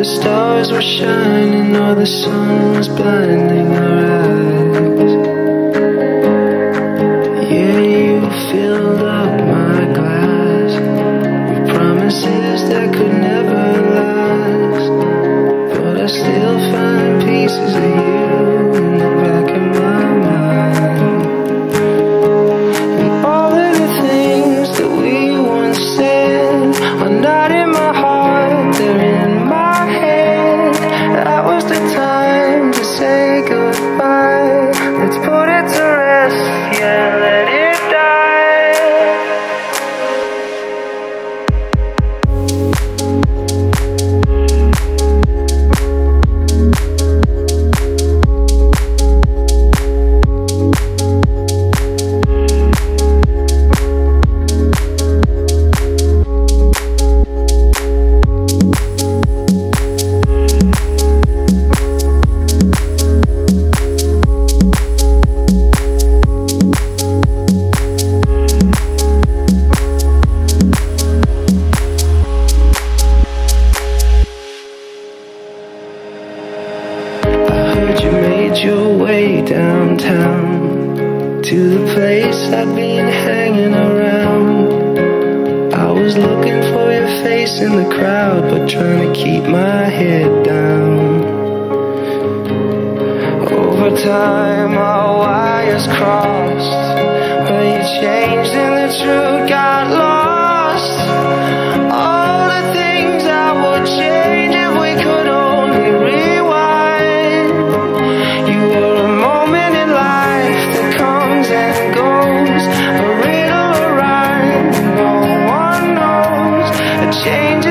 the stars were shining or the sun was blinding our eyes. Yeah, you filled up my glass with promises that could never last, but I still find pieces of you in the back of my mind. And all of the things that we once said are not in my heart, they're in my head. That was the time to say goodbye. Let's put it to rest, yeah, let it die. You made your way downtown to the place I'd been hanging around. I was looking for your face in the crowd, but trying to keep my head down. Over time our wires crossed, but you changed and the truth got lost. All the things I would change if we could only rewind. You were a moment in life that comes and goes, a riddle, a rhyme no one knows, a change